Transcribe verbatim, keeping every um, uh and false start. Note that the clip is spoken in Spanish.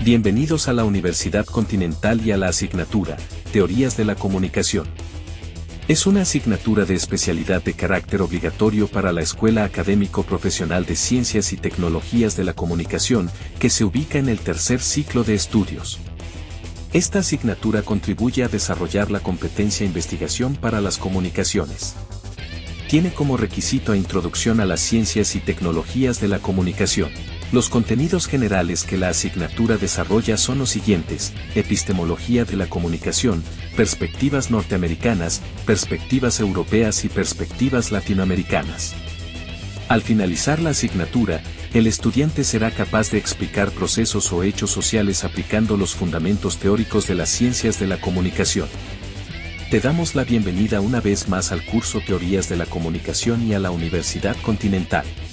Bienvenidos a la Universidad Continental y a la asignatura, Teorías de la Comunicación. Es una asignatura de especialidad de carácter obligatorio para la Escuela Académico Profesional de Ciencias y Tecnologías de la Comunicación, que se ubica en el tercer ciclo de estudios. Esta asignatura contribuye a desarrollar la competencia e investigación para las comunicaciones. Tiene como requisito a Introducción a las Ciencias y Tecnologías de la Comunicación. Los contenidos generales que la asignatura desarrolla son los siguientes: epistemología de la comunicación, perspectivas norteamericanas, perspectivas europeas y perspectivas latinoamericanas. Al finalizar la asignatura, el estudiante será capaz de explicar procesos o hechos sociales aplicando los fundamentos teóricos de las ciencias de la comunicación. Te damos la bienvenida una vez más al curso Teorías de la Comunicación y a la Universidad Continental.